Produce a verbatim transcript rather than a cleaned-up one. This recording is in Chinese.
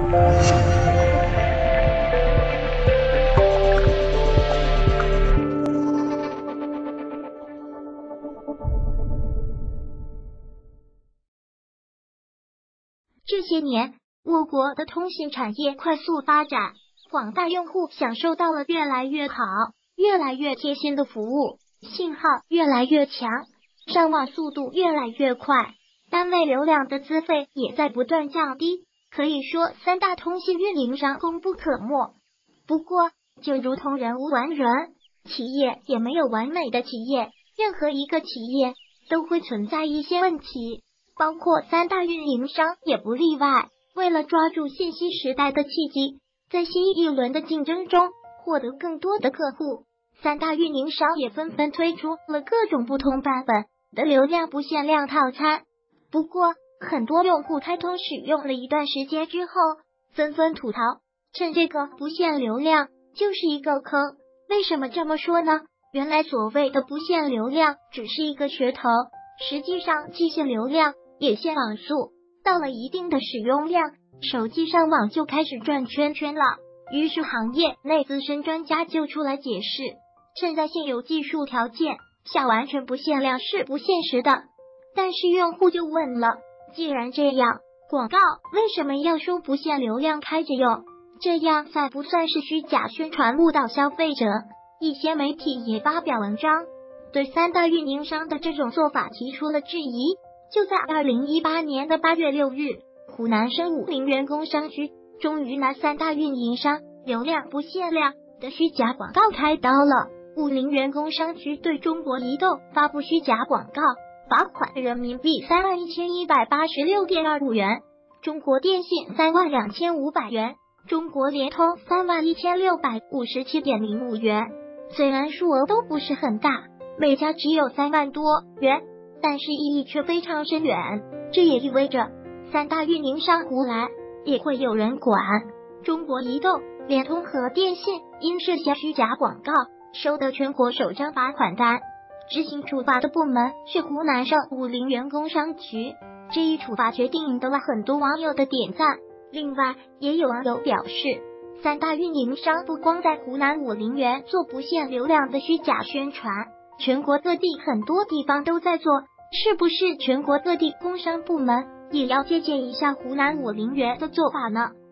这些年，我国的通信产业快速发展，广大用户享受到了越来越好、越来越贴心的服务，信号越来越强，上网速度越来越快，单位流量的资费也在不断降低，可以说三大通信运营商功不可没。不过，就如同人无完人，企业也没有完美的企业，任何一个企业都会存在一些问题。包括三大运营商也不例外。为了抓住信息时代的契机，在新一轮的竞争中获得更多的客户，三大运营商也纷纷推出了各种不同版本的流量不限量套餐。不过，很多用户开通使用了一段时间之后，纷纷吐槽，趁这个不限流量就是一个坑。为什么这么说呢？原来所谓的不限流量只是一个噱头，实际上既限流量也限网速，到了一定的使用量，手机上网就开始转圈圈了。于是行业内资深专家就出来解释，趁在现有技术条件下完全不限量是不现实的。但是用户就问了，既然这样，广告为什么要说不限流量开着用？这样算不算是虚假宣传误导消费者？一些媒体也发表文章，对三大运营商的这种做法提出了质疑。就在二零一八年的八月六日，湖南省武陵源工商局终于拿三大运营商流量不限量的虚假广告开刀了。武陵源工商局对中国移动发布虚假广告，罚款人民币三万一千一百八十六点二五元，中国电信三万两千五百元，中国联通三万一千六百五十七点零五元。虽然数额都不是很大，每家只有三万多元，但是意义却非常深远。这也意味着三大运营商胡来也会有人管。中国移动、联通和电信因涉嫌虚假广告，收得全国首张罚款单。执行处罚的部门是湖南省武陵源工商局。这一处罚决定引得了很多网友的点赞。另外，也有网友表示，三大运营商不光在湖南武陵源做不限流量的虚假宣传，全国各地很多地方都在做，是不是全国各地工商部门也要借鉴一下湖南武陵源的做法呢？